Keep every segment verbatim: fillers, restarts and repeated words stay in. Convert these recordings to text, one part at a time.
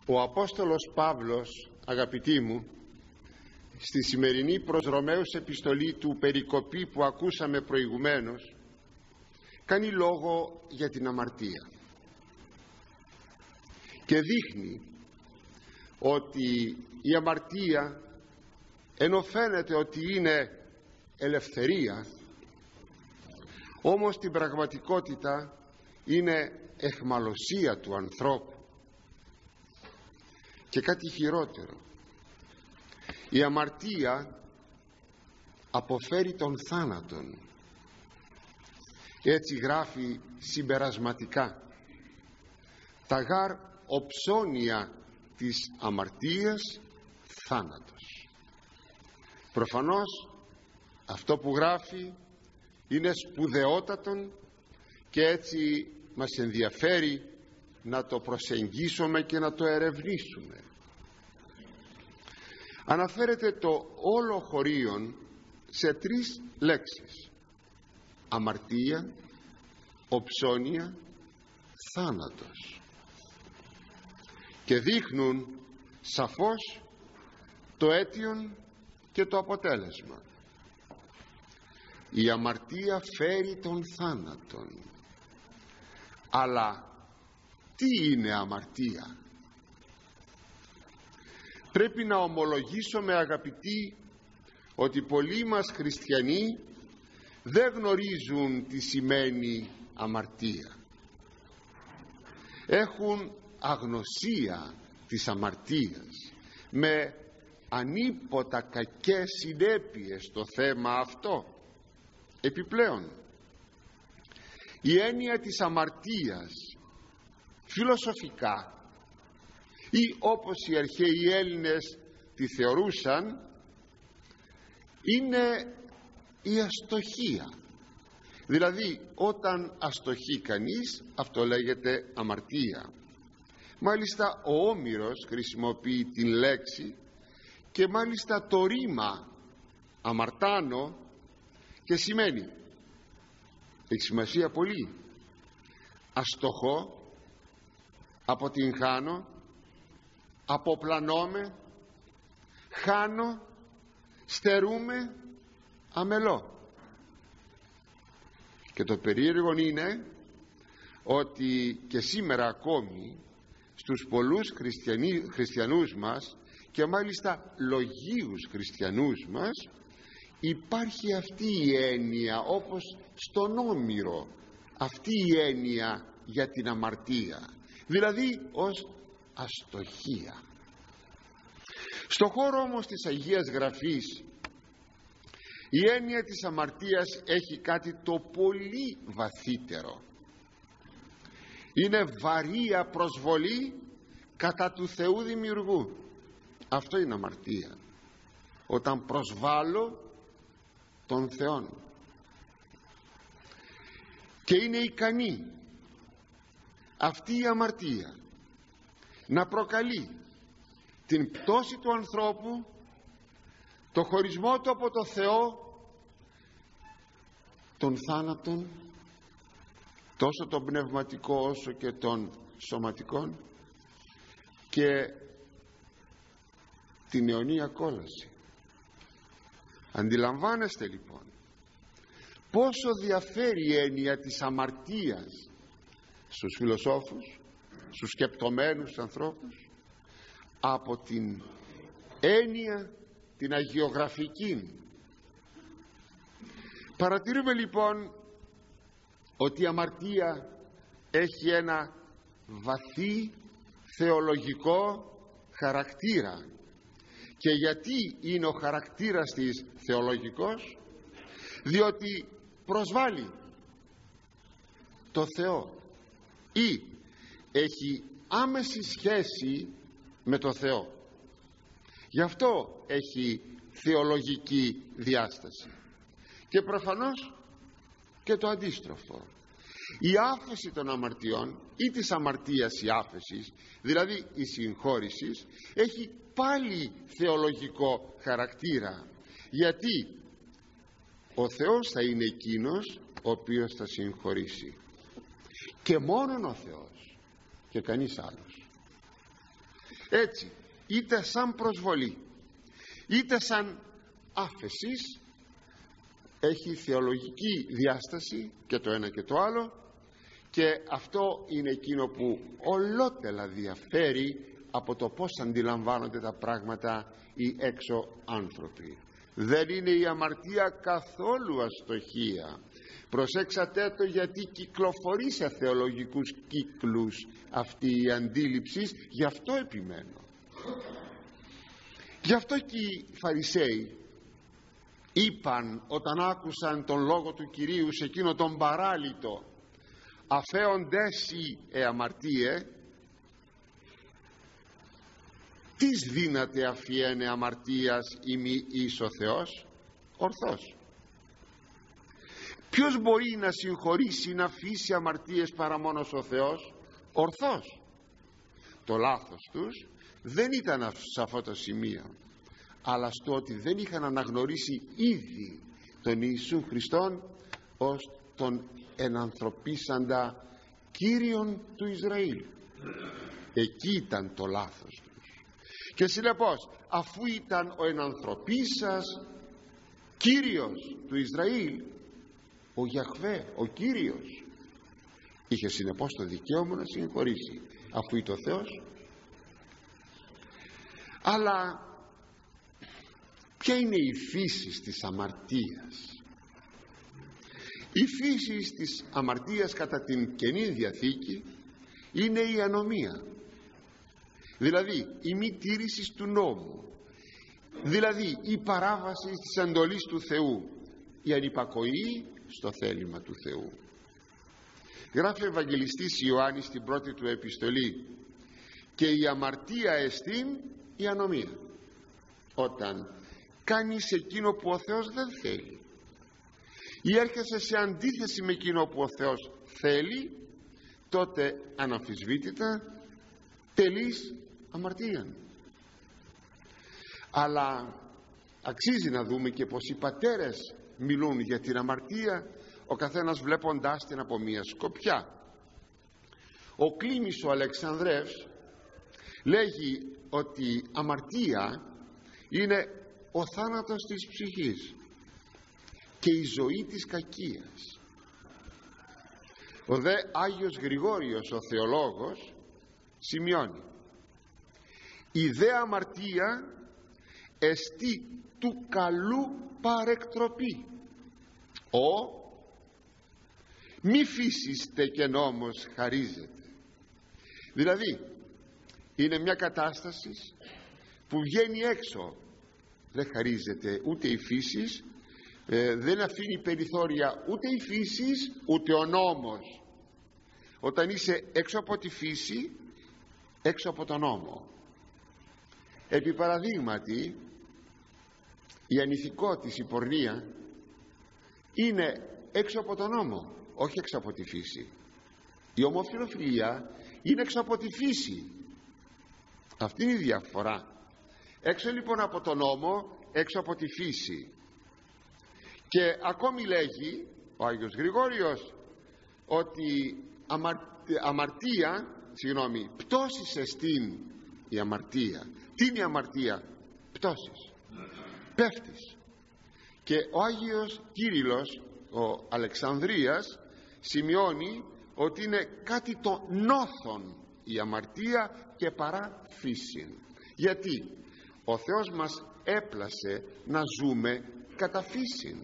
Ο Απόστολος Παύλος, αγαπητοί μου, στη σημερινή προς Ρωμαίους επιστολή του περικοπή που ακούσαμε προηγουμένως, κάνει λόγο για την αμαρτία και δείχνει ότι η αμαρτία, ενώ φαίνεται ότι είναι ελευθερία, όμως στην πραγματικότητα είναι αιχμαλωσία του ανθρώπου. Και κάτι χειρότερο, η αμαρτία αποφέρει τον θάνατον. Έτσι γράφει συμπερασματικά: τα γάρ οψώνια της αμαρτίας θάνατος. Προφανώς αυτό που γράφει είναι σπουδαιότατον και έτσι μας ενδιαφέρει να το προσεγγίσουμε και να το ερευνήσουμε. Αναφέρεται το όλο χωρίον σε τρεις λέξεις: αμαρτία, οψώνια, θάνατος, και δείχνουν σαφώς το αίτιον και το αποτέλεσμα. Η αμαρτία φέρει τον θάνατον. Αλλά τι είναι αμαρτία? Πρέπει να ομολογήσουμε, αγαπητοί, ότι πολλοί μας χριστιανοί δεν γνωρίζουν τι σημαίνει αμαρτία. Έχουν αγνωσία της αμαρτίας με ανίποτα κακές συνέπειες στο θέμα αυτό. Επιπλέον, η έννοια της αμαρτίας φιλοσοφικά, ή όπως οι αρχαίοι Έλληνες τη θεωρούσαν, είναι η αστοχία. Δηλαδή όταν αστοχεί κανείς, αυτό λέγεται αμαρτία. Μάλιστα ο Όμηρος χρησιμοποιεί την λέξη και μάλιστα το ρήμα αμαρτάνω και σημαίνει, έχει σημασία πολύ, αστοχώ, αποτυγχάνω, αποπλανώμαι, χάνω, στερούμε, αμελώ. Και το περίεργο είναι ότι και σήμερα ακόμη στους πολλούς χριστιανοί, χριστιανούς μας, και μάλιστα λογίους χριστιανούς μας, υπάρχει αυτή η έννοια, όπως στον Όμηρο, αυτή η έννοια για την αμαρτία, δηλαδή ως αστοχία. Στο χώρο όμως της Αγίας Γραφής, η έννοια της αμαρτίας έχει κάτι το πολύ βαθύτερο. Είναι βαρία προσβολή κατά του Θεού Δημιουργού. Αυτό είναι αμαρτία, όταν προσβάλλω τον Θεόν. Και είναι ικανή αυτή η αμαρτία να προκαλεί την πτώση του ανθρώπου, το χωρισμό του από το Θεό, τον θάνατον, τόσο τον πνευματικό όσο και τον σωματικών, και την αιωνία κόλαση. Αντιλαμβάνεστε λοιπόν πόσο διαφέρει η έννοια της αμαρτίας στους φιλοσόφους, στους σκεπτομένους ανθρώπους, από την έννοια την αγιογραφική. Παρατηρούμε λοιπόν ότι η αμαρτία έχει ένα βαθύ θεολογικό χαρακτήρα. Και γιατί είναι ο χαρακτήρας της θεολογικός? Διότι προσβάλλει το Θεό ή έχει άμεση σχέση με το Θεό. Γι' αυτό έχει θεολογική διάσταση. Και προφανώς και το αντίστροφο. Η άφεση των αμαρτιών ή της αμαρτίας η άφεση, δηλαδή η συγχώρηση, έχει πάλι θεολογικό χαρακτήρα. Γιατί ο Θεός θα είναι εκείνος ο οποίος θα συγχωρήσει, και μόνον ο Θεός και κανείς άλλος. Έτσι, είτε σαν προσβολή είτε σαν άφεσης, έχει θεολογική διάσταση και το ένα και το άλλο, και αυτό είναι εκείνο που ολότελα διαφέρει από το πώς αντιλαμβάνονται τα πράγματα οι έξω άνθρωποι. Δεν είναι η αμαρτία καθόλου αστοχία. Προσέξατε το, γιατί κυκλοφορεί σε θεολογικούς κύκλους αυτή η αντίληψη, γι' αυτό επιμένω. Γι' αυτό και οι Φαρισαίοι είπαν όταν άκουσαν τον λόγο του Κυρίου σε εκείνο τον παράλυτο, αφέοντες οι ε αμαρτίε, τις δύναται αφιένε αμαρτίας ημί εις ο Θεός? Ορθώς. Ποιος μπορεί να συγχωρήσει, να αφήσει αμαρτίες παρά μόνος ο Θεός? Ορθώς. Το λάθος τους δεν ήταν σε αυτό το σημείο, αλλά στο ότι δεν είχαν αναγνωρίσει ήδη τον Ιησού Χριστόν ως τον ενανθρωπίσαντα Κύριον του Ισραήλ. Εκεί ήταν το λάθος τους. Και συνεπώς, αφού ήταν ο ενανθρωπίσας Κύριος του Ισραήλ, ο Γιαχβέ, ο Κύριος, είχε συνεπώς το δικαίωμα να συγχωρήσει, αφού ήταν ο Θεός. Αλλά ποια είναι η φύση της αμαρτίας? Η φύση της αμαρτίας κατά την Καινή Διαθήκη είναι η ανομία, δηλαδή η μη τήρηση του νόμου, δηλαδή η παράβαση της εντολής του Θεού, η ανυπακοή στο θέλημα του Θεού. Γράφει ο Ευαγγελιστής Ιωάννης στην πρώτη του επιστολή, και η αμαρτία εστίν η ανομία, όταν κάνεις εκείνο που ο Θεός δεν θέλει ή έρχεσαι σε αντίθεση με εκείνο που ο Θεός θέλει, τότε αναμφισβήτητα τελείς αμαρτία. Αλλά αξίζει να δούμε και πως οι πατέρες μιλούν για την αμαρτία, ο καθένας βλέποντάς την από μία σκοπιά. Ο Κλήμης ο Αλεξανδρεύς λέγει ότι αμαρτία είναι ο θάνατος της ψυχής και η ζωή της κακίας. Ο δε Άγιος Γρηγόριος ο θεολόγος σημειώνει, η δε αμαρτία εστί του καλού παρεκτροπή, ο μη φύσιστε και νόμος χαρίζεται. Δηλαδή είναι μια κατάσταση που βγαίνει έξω, δεν χαρίζεται ούτε η φύση, ε, δεν αφήνει περιθώρια ούτε η φύση ούτε ο νόμος. Όταν είσαι έξω από τη φύση, έξω από τον νόμο. Επί παραδείγματι, η ανηθικότης, η πορνεία είναι έξω από τον νόμο, όχι έξω από τη φύση. Η ομοφυλοφιλία είναι έξω από τη φύση. Αυτή είναι η διαφορά. Έξω λοιπόν από τον νόμο, έξω από τη φύση. Και ακόμη λέγει ο Άγιος Γρηγόριος ότι αμαρ... αμαρτία, συγγνώμη, πτώσης εστίν η αμαρτία. Τι είναι η αμαρτία? Πτώσεις, πέφτεις. Και ο Άγιος Κύριλλος ο Αλεξανδρίας σημειώνει ότι είναι κάτι το νόθον η αμαρτία και παρά φύσιν. Γιατί ο Θεός μας έπλασε να ζούμε κατά φύσιν.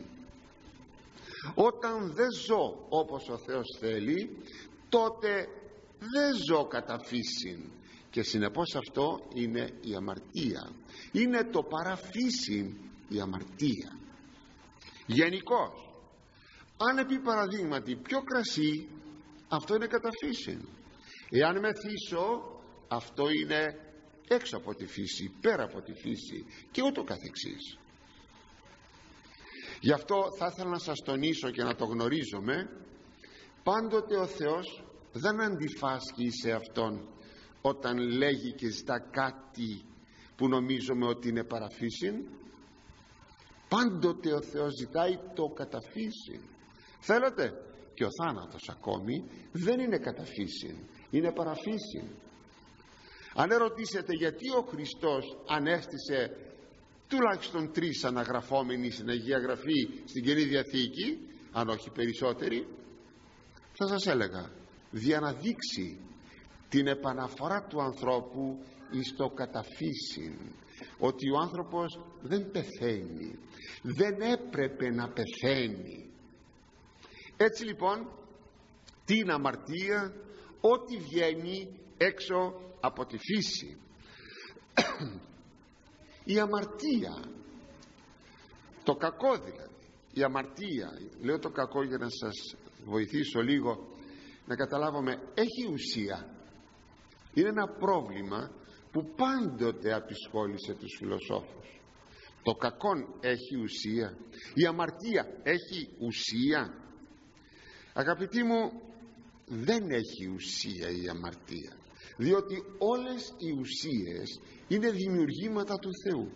Όταν δεν ζω όπως ο Θεός θέλει, τότε δεν ζω κατά φύσιν, και συνεπώς αυτό είναι η αμαρτία. Είναι το παραφύσιν η αμαρτία. Γενικώς, αν επί παραδείγματι πιο κρασί, αυτό είναι κατά φύσιν. Εάν μεθύσω, αυτό είναι έξω από τη φύση, πέρα από τη φύση, και ούτω καθεξής. Γι' αυτό θα ήθελα να σας τονίσω και να το γνωρίζουμε, πάντοτε ο Θεός δεν αντιφάσκει σε Αυτόν όταν λέγει και ζητά κάτι που νομίζουμε ότι είναι παραφύσιν. Πάντοτε ο Θεός ζητάει το καταφύσιν. Θέλετε, και ο θάνατος ακόμη δεν είναι καταφύσιν, είναι παραφύσιν. Αν ερωτήσετε γιατί ο Χριστός ανέστησε τουλάχιστον τρεις αναγραφόμενοι στην Αγία Γραφή στην Καινή Διαθήκη, αν όχι περισσότεροι, θα σας έλεγα για να δείξει την επαναφορά του ανθρώπου εις το καταφύσιν, ότι ο άνθρωπος δεν πεθαίνει, δεν έπρεπε να πεθαίνει. Έτσι λοιπόν, τι είναι αμαρτία? Ό,τι βγαίνει έξω από τη φύση. Η αμαρτία, το κακό δηλαδή, η αμαρτία, λέω το κακό για να σας βοηθήσω λίγο να καταλάβουμε, έχει ουσία. Είναι ένα πρόβλημα που πάντοτε απεισχόλησε τους φιλοσόφους. Το κακό έχει ουσία, η αμαρτία έχει ουσία. Αγαπητοί μου, δεν έχει ουσία η αμαρτία, διότι όλες οι ουσίες είναι δημιουργήματα του Θεού.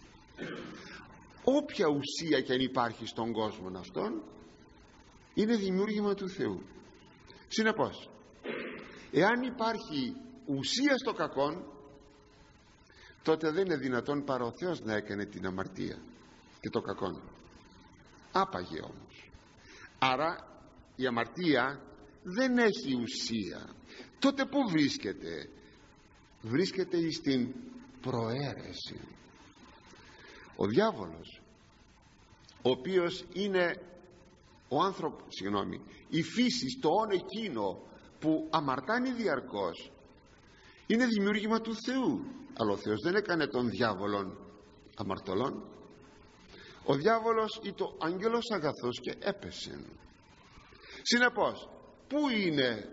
Όποια ουσία και αν υπάρχει στον κόσμο αυτόν είναι δημιούργημα του Θεού. Συνεπώς, εάν υπάρχει ουσία στο κακόν, τότε δεν είναι δυνατόν παρά ο Θεός να έκανε την αμαρτία και το κακόν. Άπαγε όμως. Άρα η αμαρτία δεν έχει ουσία. Τότε πού βρίσκεται? Βρίσκεται στην προαίρεση. Ο διάβολος, ο οποίος είναι ο άνθρωπος, συγγνώμη, η φύση, το όν εκείνο που αμαρτάνει διαρκώς, είναι δημιούργημα του Θεού. Αλλά ο Θεός δεν έκανε τον διάβολον αμαρτωλόν. Ο διάβολος ή το άγγελος αγαθός και έπεσε. Συνεπώς, πού είναι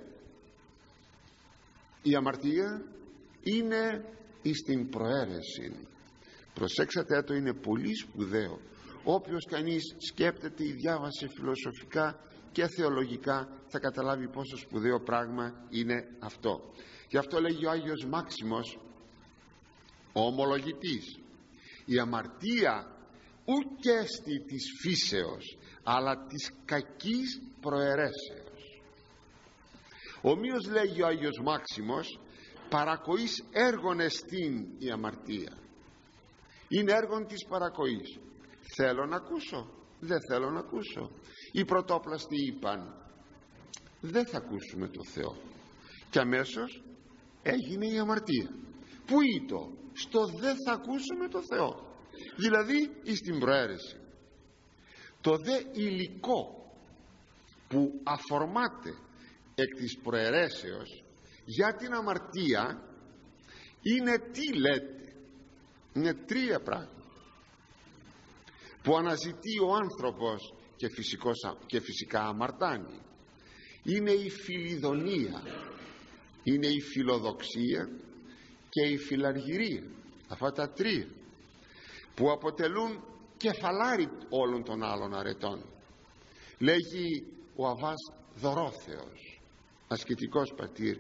η αμαρτία? Είναι στην προαίρεση. Προσέξατε το, είναι πολύ σπουδαίο. Όποιος κανείς σκέπτεται ή διάβασε φιλοσοφικά και θεολογικά θα καταλάβει πόσο σπουδαίο πράγμα είναι αυτό. Γι' αυτό λέγει ο Άγιος Μάξιμος, ο ομολογητής, η αμαρτία ούτε έστι της φύσεως αλλά της κακής προαιρέσεως. Ομοίως λέγει ο Άγιος Μάξιμος, παρακοής έργων εστίν η αμαρτία. Είναι έργον της παρακοής. Θέλω να ακούσω, δεν θέλω να ακούσω. Οι πρωτόπλαστοι είπαν, δεν θα ακούσουμε το Θεό, και αμέσως έγινε η αμαρτία. Πού ήτο? Στο δεν θα ακούσουμε το Θεό, δηλαδή εις την προαίρεση. Το δε υλικό που αφορμάται εκ της προαιρέσεως για την αμαρτία είναι, τι λέτε, είναι τρία πράγματα που αναζητεί ο άνθρωπος και, φυσικός, και φυσικά αμαρτάνει. Είναι η φιλιδονία, είναι η φιλοδοξία και η φιλαργυρία. Αυτά τα τρία που αποτελούν κεφαλάρι όλων των άλλων αρετών. Λέγει ο Αββάς Δωρόθεος, ασκητικός πατήρ,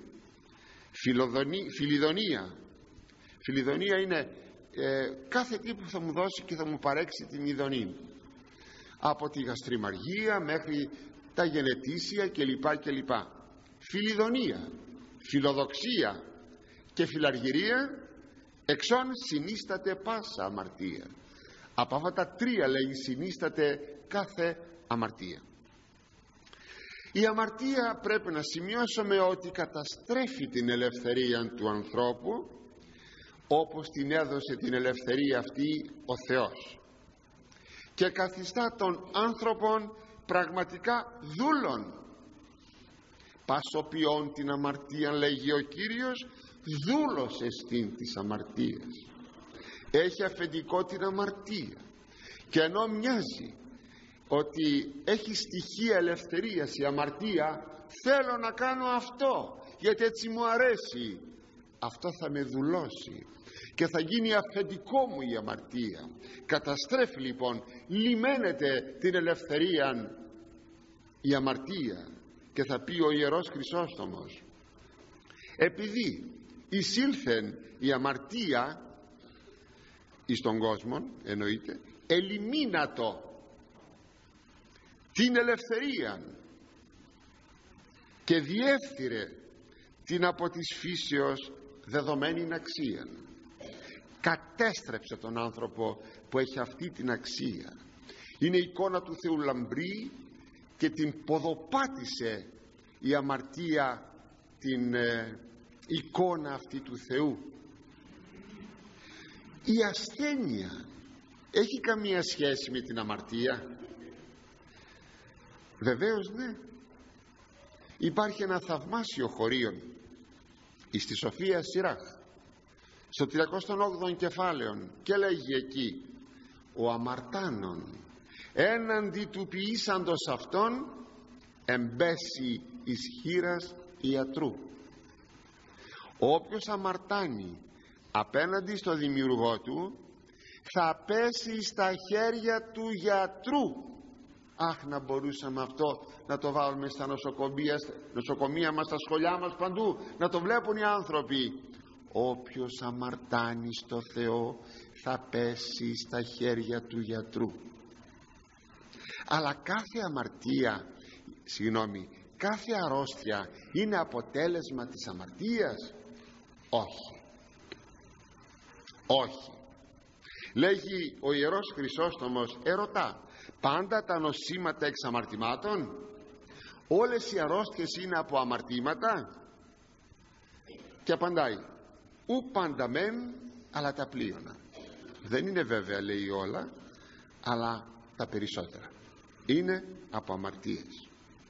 φιλιδονία. Φιλιδονία είναι ε, κάθε τι που θα μου δώσει και θα μου παρέξει την ειδονή, από τη γαστριμαργία μέχρι τα γενετήσια κλπ. κλπ. Φιλιδονία, φιλοδοξία και φιλαργυρία εξών συνίσταται πάσα αμαρτία. Από αυτά τα τρία, λέει, συνίσταται κάθε αμαρτία. Η αμαρτία, πρέπει να σημειώσουμε ότι καταστρέφει την ελευθερία του ανθρώπου, όπως την έδωσε την ελευθερία αυτή ο Θεός, και καθιστά τον άνθρωπον πραγματικά δούλον. Πασοποιών την αμαρτία, λέγει ο Κύριος, δούλος εστίν της αμαρτίας. Έχει αφεντικό την αμαρτία, και ενώ μοιάζει ότι έχει στοιχεία ελευθερίας η αμαρτία, θέλω να κάνω αυτό γιατί έτσι μου αρέσει, αυτό θα με δουλώσει και θα γίνει αφεντικό μου η αμαρτία. Καταστρέφει λοιπόν, λιμένεται την ελευθερία η αμαρτία. Και θα πει ο Ιερός Χρυσόστομος, επειδή εισήλθεν η αμαρτία εις τον κόσμο, εννοείται, ελιμίνατο την ελευθερία και διέφθειρε την από της φύσεως δεδομένη αξία. Κατέστρεψε τον άνθρωπο που έχει αυτή την αξία. Είναι η εικόνα του Θεού λαμπρή και την ποδοπάτησε η αμαρτία την ε, εικόνα αυτή του Θεού. Η ασθένεια έχει καμία σχέση με την αμαρτία? Βεβαίως ναι. Υπάρχει ένα θαυμάσιο χωρίον εις τη Σοφία Σιράχ στο τριακοστό όγδοο κεφάλαιο, και λέγει εκεί: ο αμαρτάνων έναντι του ποιήσαντος αυτόν εμπέσει εις χεῖρας ιατρού. Όποιος αμαρτάνει απέναντι στο δημιουργό του θα πέσει στα χέρια του γιατρού. Αχ, να μπορούσαμε αυτό να το βάλουμε στα νοσοκομεία, νοσοκομεία μας, στα σχολιά μας, παντού, να το βλέπουν οι άνθρωποι. Όποιος αμαρτάνει στο Θεό θα πέσει στα χέρια του γιατρού. Αλλά κάθε αμαρτία, συγγνώμη, κάθε αρρώστια είναι αποτέλεσμα της αμαρτίας? Όχι. Όχι. Λέγει ο Ιερός Χρυσόστομος, ερωτά, πάντα τα νοσήματα εξ αμαρτημάτων? Όλες οι αρρώστιες είναι από αμαρτήματα? Και απαντάει, ου πάντα μεν, αλλά τα πλείονα. Δεν είναι βέβαια, λέει, όλα, αλλά τα περισσότερα είναι από αμαρτίες.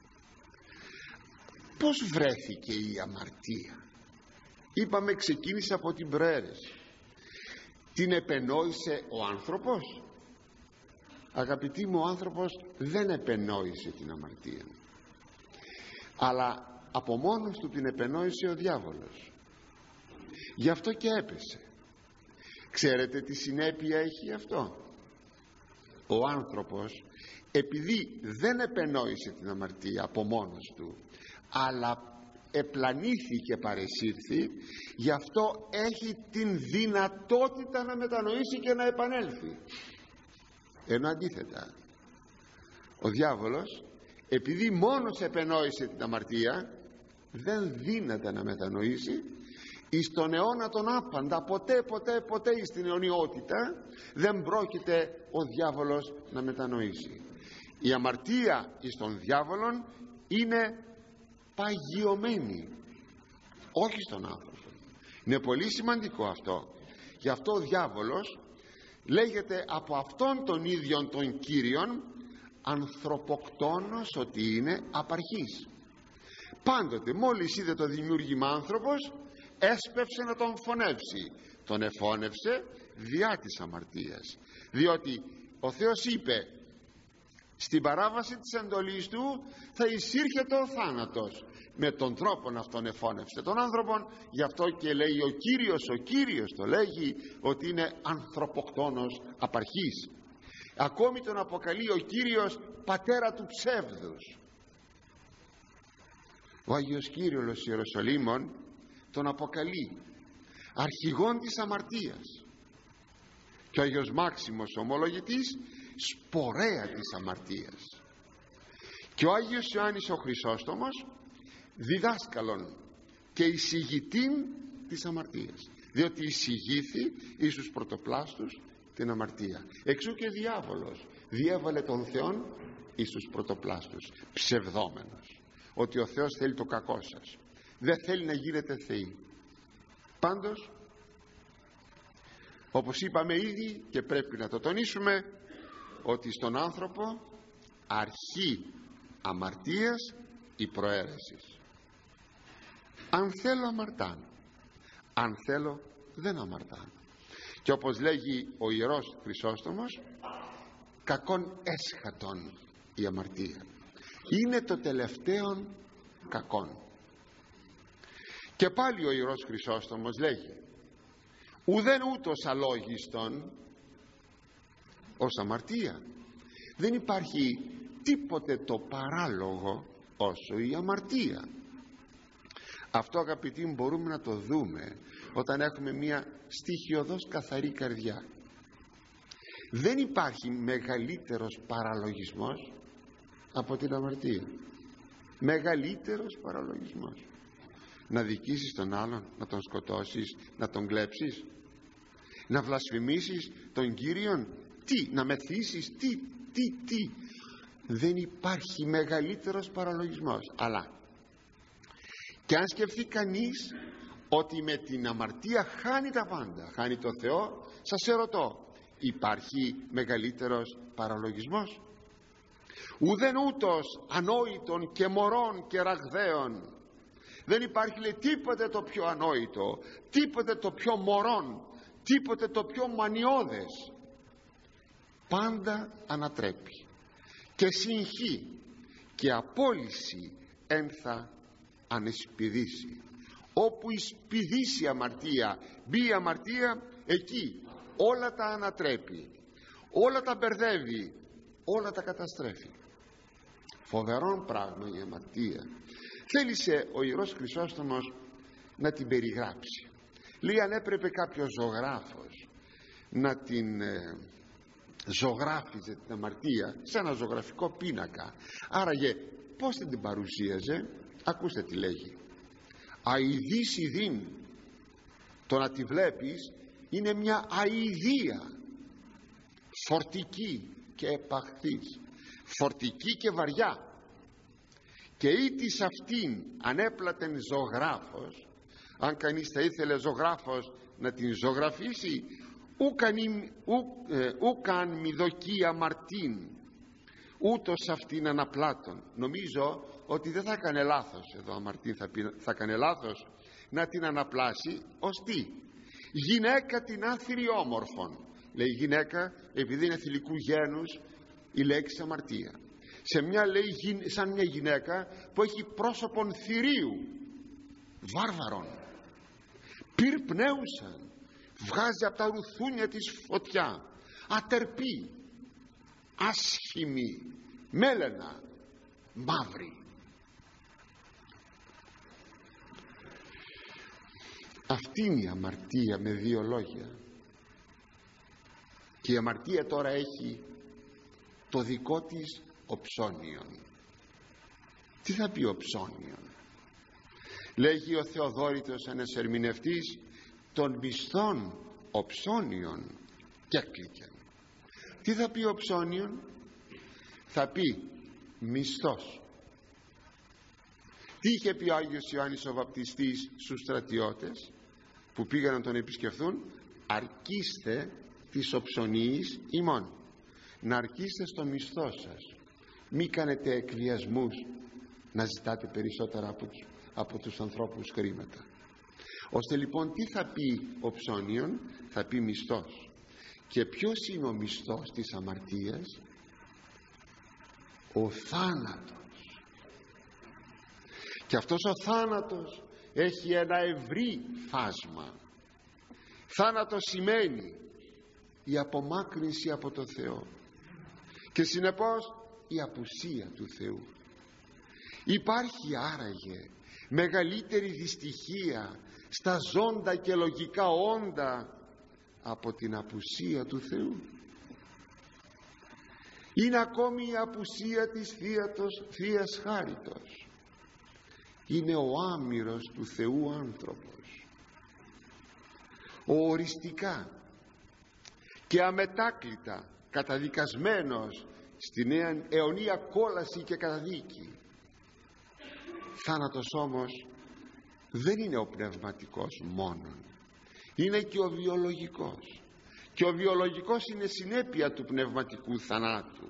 Πώς βρέθηκε η αμαρτία? Είπαμε, ξεκίνησε από την προαίρεση. Την επενόησε ο άνθρωπος? Αγαπητοί μου, ο άνθρωπος δεν επενόησε την αμαρτία, αλλά από μόνος του την επενόησε ο διάβολος. Γι' αυτό και έπεσε. Ξέρετε τι συνέπεια έχει αυτό? Ο άνθρωπος, επειδή δεν επενόησε την αμαρτία από μόνος του, αλλά επλανήθηκε, παρεσύρθη, γι' αυτό έχει την δυνατότητα να μετανοήσει και να επανέλθει. Ενώ αντίθετα, ο διάβολος, επειδή μόνος επενόησε την αμαρτία, δεν δύναται να μετανοήσει. Εις τον αιώνα τον άπαντα, ποτέ ποτέ ποτέ εις την αιωνιότητα δεν πρόκειται ο διάβολος να μετανοήσει. Η αμαρτία εις τον διάβολον είναι παγιωμένη, όχι στον άνθρωπο. Είναι πολύ σημαντικό αυτό. Γι' αυτό ο διάβολος λέγεται από αυτόν τον ίδιον τον Κύριον ανθρωποκτόνος, ότι είναι απαρχής. Πάντοτε μόλις είδε το δημιούργημα άνθρωπος, έσπευσε να τον φωνεύσει. Τον εφώνευσε διά της αμαρτίας, διότι ο Θεός είπε στην παράβαση της εντολής του θα εισήρχεται ο θάνατος. Με τον τρόπον αυτόν εφώνευσε τον άνθρωπον. Γι' αυτό και λέει ο Κύριος, ο Κύριος το λέγει ότι είναι ανθρωποκτόνος απαρχής. Ακόμη τον αποκαλεί ο Κύριος πατέρα του ψεύδους. Ο Άγιος Κύριος Ιεροσολύμων τον αποκαλεί αρχηγόν της αμαρτίας, και ο Άγιος Μάξιμος ομολογητής σπορέα της αμαρτίας, και ο Άγιος Ιωάννης ο Χρυσόστομος διδάσκαλον και εισηγητήν της αμαρτίας, διότι εισηγήθη εις τους πρωτοπλάστους την αμαρτία. Εξού και διάβολος διέβαλε τον Θεόν εις τους πρωτοπλάστους, ψευδόμενος ότι ο Θεός θέλει το κακό σας, δεν θέλει να γίνετε θεοί. Πάντως, όπως είπαμε ήδη και πρέπει να το τονίσουμε, ότι στον άνθρωπο αρχή αμαρτίας η προαίρεση. Αν θέλω αμαρτάνω, αν θέλω δεν αμαρτάνω. Και όπως λέγει ο Ιερός Χρυσόστομος, κακόν έσχατον η αμαρτία, είναι το τελευταίο κακόν. Και πάλι ο Ιερός Χρυσόστομος λέγει, ουδέν ούτως αλόγιστον ως αμαρτία. Δεν υπάρχει τίποτε το παράλογο όσο η αμαρτία. Αυτό, αγαπητοί μου, μπορούμε να το δούμε όταν έχουμε μια στοιχειωδώς καθαρή καρδιά. Δεν υπάρχει μεγαλύτερος παραλογισμός από την αμαρτία. Μεγαλύτερος παραλογισμός. Να δικήσεις τον άλλον, να τον σκοτώσεις, να τον κλέψεις, να βλασφημίσεις τον Κύριον, τι, να μεθύσεις, τι, τι, τι. Δεν υπάρχει μεγαλύτερος παραλογισμός. Αλλά και αν σκεφτεί κανείς ότι με την αμαρτία χάνει τα πάντα, χάνει το Θεό, σας ερωτώ, υπάρχει μεγαλύτερος παραλογισμός? Ουδέν ούτως ανόητων και μωρών και ραγδαίων. Δεν υπάρχει, λέει, τίποτε το πιο ανόητο, τίποτε το πιο μωρών, τίποτε το πιο μανιώδες. Πάντα ανατρέπει και συγχύ και απόλυση ένθα ανεσπηδήσει. Όπου εισπηδήσει η αμαρτία, μπει η αμαρτία, εκεί όλα τα ανατρέπει, όλα τα μπερδεύει, όλα τα καταστρέφει. Φοβερό πράγμα η αμαρτία. Θέλησε ο Ιερός Χρυσόστομος να την περιγράψει. Λέει, αν έπρεπε κάποιος ζωγράφος να την ε, ζωγράφιζε την αμαρτία σε ένα ζωγραφικό πίνακα, άραγε πως δεν την παρουσίαζε? Ακούστε τι λέγει. Αηδής ηδήν, το να τη βλέπεις είναι μια αηδία, φορτική και επαχθής, φορτική και βαριά. Και ή της αυτήν ανέπλατεν ζωγράφος, αν κανείς θα ήθελε ζωγράφος να την ζωγραφίσει, ούκαν μη δοκεί αμαρτήν, ούτως αυτήν αναπλάτων. Νομίζω ότι δεν θα έκανε λάθος εδώ, αμαρτήν θα, πει, θα έκανε λάθος να την αναπλάσει ως τι? Γυναίκα την άθυρη όμορφων. Λέει γυναίκα επειδή είναι θηλυκού γένους η λέξη αμαρτία. Σε μια, λέει, σαν μια γυναίκα που έχει πρόσωπον θηρίου, βάρβαρον, πυρπνέουσαν, βγάζει από τα ρουθούνια της φωτιά, ατερπή, άσχημη, μέλαινα, μαύρη. Αυτή είναι η αμαρτία με δύο λόγια. Και η αμαρτία τώρα έχει το δικό της οψώνιον. Τι θα πει οψώνιον? Λέγει ο Θεοδόρητος ένας ερμηνευτής, των μισθών οψώνιον και έκλικεν. Τι θα πει οψώνιον? Θα πει μισθός. Τι είχε πει ο Άγιος Ιωάννης ο Βαπτιστής στους στρατιώτες που πήγαν να τον επισκεφθούν? Αρκείστε της οψωνίης ημών, να αρκείστε στο μισθό σας, μη κάνετε εκβιασμούς να ζητάτε περισσότερα από τους, από τους ανθρώπους χρήματα. Ώστε λοιπόν τι θα πει οψώνιον? Θα πει μισθός. Και ποιος είναι ο μισθός της αμαρτίας? Ο θάνατος. Και αυτός ο θάνατος έχει ένα ευρύ φάσμα. Θάνατος σημαίνει η απομάκρυνση από το Θεό και συνεπώς η απουσία του Θεού. Υπάρχει άραγε μεγαλύτερη δυστυχία στα ζώντα και λογικά όντα από την απουσία του Θεού? Είναι ακόμη η απουσία της θείατος, Θείας Χάριτος. Είναι ο άμυρος του Θεού άνθρωπος, ο οριστικά και αμετάκλητα καταδικασμένος στην αιωνία κόλαση και καταδίκη. Θάνατος όμως δεν είναι ο πνευματικός μόνον, είναι και ο βιολογικός, και ο βιολογικός είναι συνέπεια του πνευματικού θανάτου.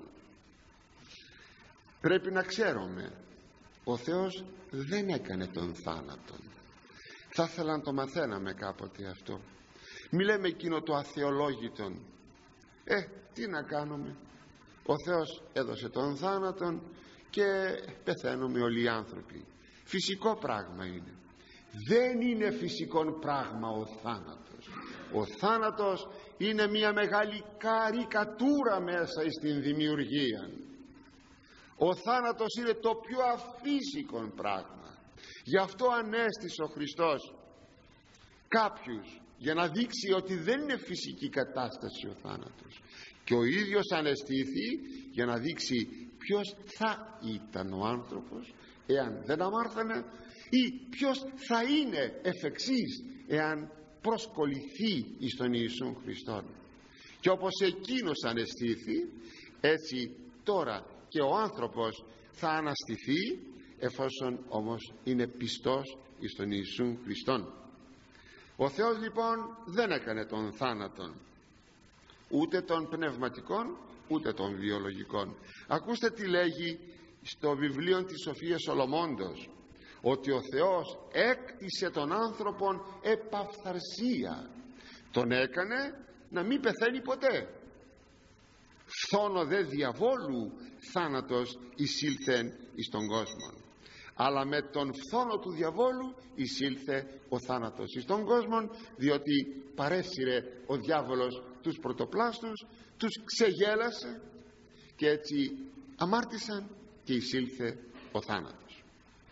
Πρέπει να ξέρουμε, ο Θεός δεν έκανε τον θάνατον. Θα ήθελα να το μαθαίναμε κάποτε αυτό. Μη λέμε εκείνο το αθεολόγητον, ε τι να κάνουμε, ο Θεός έδωσε τον θάνατον και πεθαίνουμε όλοι οι άνθρωποι. Φυσικό πράγμα είναι. Δεν είναι φυσικό πράγμα ο θάνατος. Ο θάνατος είναι μια μεγάλη καρικατούρα μέσα στην δημιουργία. Ο θάνατος είναι το πιο αφύσικο πράγμα. Γι' αυτό ανέστησε ο Χριστός κάποιους για να δείξει ότι δεν είναι φυσική κατάσταση ο θάνατος, και ο ίδιος αναισθήθη για να δείξει ποιος θα ήταν ο άνθρωπος εάν δεν αμάρθανε, ή ποιος θα είναι εφ' εξής εάν προσκοληθεί εις τον Ιησούν Χριστόν. Και όπως εκείνος αναισθήθη, έτσι τώρα και ο άνθρωπος θα αναστηθεί, εφόσον όμως είναι πιστός εις τον Ιησούν Χριστόν. Ο Θεός λοιπόν δεν έκανε τον θάνατον, ούτε των πνευματικών ούτε των βιολογικών. Ακούστε τι λέγει στο βιβλίο της Σοφίας Σολομώντος, ότι ο Θεός έκτισε τον άνθρωπον επαφθαρσία, τον έκανε να μην πεθαίνει ποτέ. Φθόνο δε διαβόλου θάνατος εισήλθεν εις τον κόσμο, αλλά με τον φθόνο του διαβόλου εισήλθε ο θάνατος εις τον κόσμο, διότι παρέσυρε ο διάβολος τους πρωτοπλάστους, τους ξεγέλασε και έτσι αμάρτησαν και εισήλθε ο θάνατος.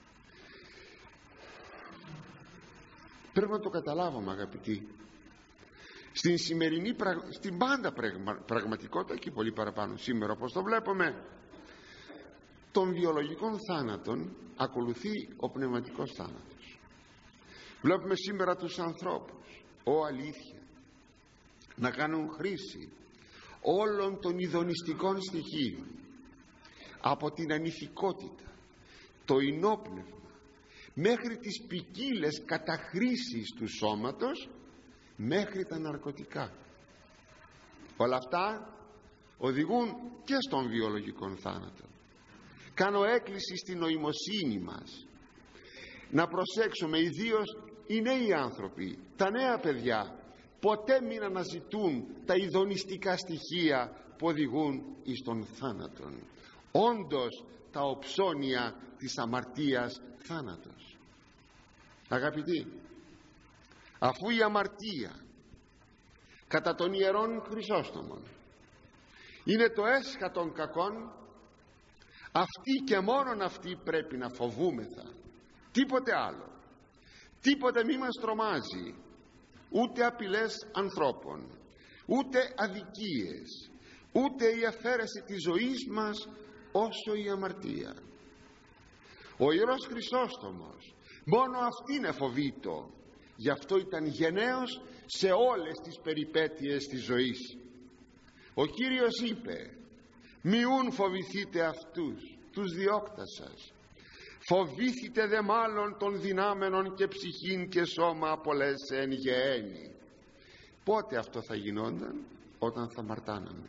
Πρέπει να το καταλάβουμε, αγαπητοί. Στην σημερινή, στην πάντα πραγματικότητα και πολύ παραπάνω σήμερα, όπως το βλέπουμε, των βιολογικών θάνατων ακολουθεί ο πνευματικός θάνατος. Βλέπουμε σήμερα τους ανθρώπους, ο αλήθεια, να κάνουν χρήση όλων των ειδονιστικών στοιχείων, από την ανηθικότητα, το ενόπνευμα, μέχρι τις ποικίλες καταχρήσεις του σώματος, μέχρι τα ναρκωτικά. Όλα αυτά οδηγούν και στον βιολογικό θάνατο. Κάνω έκκληση στην νοημοσύνη μας να προσέξουμε, ιδίως οι νέοι άνθρωποι, τα νέα παιδιά, ποτέ μην αναζητούν τα ειδονιστικά στοιχεία που οδηγούν εις τον θάνατον. Όντως τα οψώνια της αμαρτίας θάνατος. Αγαπητοί, αφού η αμαρτία κατά των Ιερών Χρυσόστομων είναι το έσχα των κακών, αυτή και μόνον αυτή πρέπει να φοβούμεθα, τίποτε άλλο. Τίποτε μη μας τρομάζει, ούτε απειλές ανθρώπων, ούτε αδικίες, ούτε η αφαίρεση της ζωής μας, όσο η αμαρτία. Ο Ιερός Χρυσόστομος μόνο αυτήν εφοβήτω, γι' αυτό ήταν γενναίος σε όλες τις περιπέτειες της ζωής. Ο Κύριος είπε, μιούν φοβηθείτε αυτούς τους διώκτας σας, φοβήθητε δε μάλλον των δυνάμενων και ψυχήν και σώμα πολλές εν γεέννη. Πότε αυτό θα γινόταν? Όταν θα αμαρτάναμε.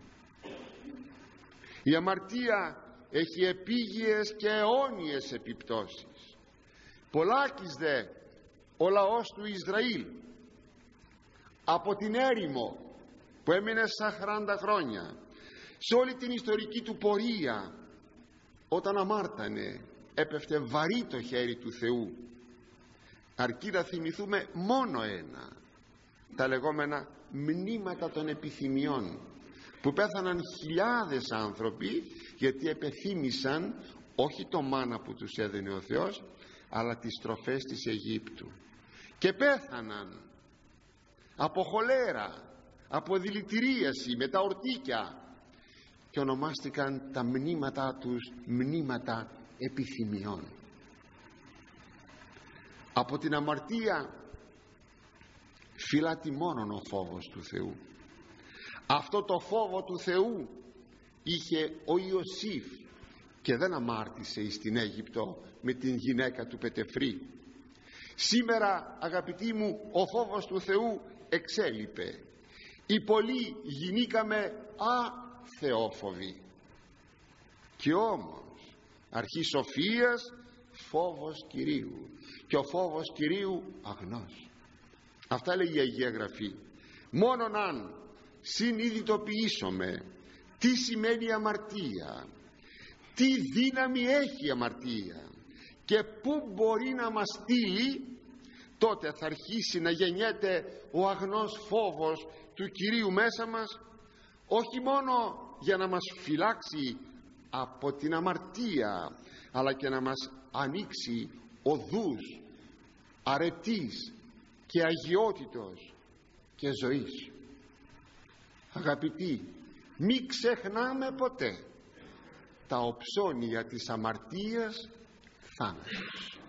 Η αμαρτία έχει επίγειες και αιώνιες επιπτώσεις. Πολλάκις δε ο λαός του Ισραήλ από την έρημο που έμεινε σαράντα χρόνια, σε όλη την ιστορική του πορεία, όταν αμάρτανε έπεφτε βαρύ το χέρι του Θεού. Αρκεί να θυμηθούμε μόνο ένα, τα λεγόμενα μνήματα των επιθυμιών, που πέθαναν χιλιάδες άνθρωποι γιατί επεθύμησαν όχι το μάνα που τους έδινε ο Θεός, αλλά τις τροφές της Αιγύπτου, και πέθαναν από χολέρα, από δηλητηρίαση, με τα ορτίκια, και ονομάστηκαν τα μνήματά τους μνήματα επιθυμιών. Από την αμαρτία φυλάτει μόνον ο φόβος του Θεού. Αυτό το φόβο του Θεού είχε ο Ιωσήφ και δεν αμάρτησε εις την Αίγυπτο με την γυναίκα του Πετεφρή. Σήμερα, αγαπητοί μου, ο φόβος του Θεού εξέλιπε. Οι πολλοί γινήκαμε αθεόφοβοι, και όμως αρχή σοφίας φόβος Κυρίου, και ο φόβος Κυρίου αγνός. Αυτά λέει η Αγία Γραφή. Μόνον αν συνειδητοποιήσουμε τι σημαίνει αμαρτία, τι δύναμη έχει η αμαρτία και πού μπορεί να μας στείλει, τότε θα αρχίσει να γεννιέται ο αγνός φόβος του Κυρίου μέσα μας, όχι μόνο για να μας φυλάξει από την αμαρτία, αλλά και να μας ανοίξει οδούς αρετής και αγιότητος και ζωής. Αγαπητοί, μη ξεχνάμε ποτέ τα οψώνια της αμαρτίας θάνατος.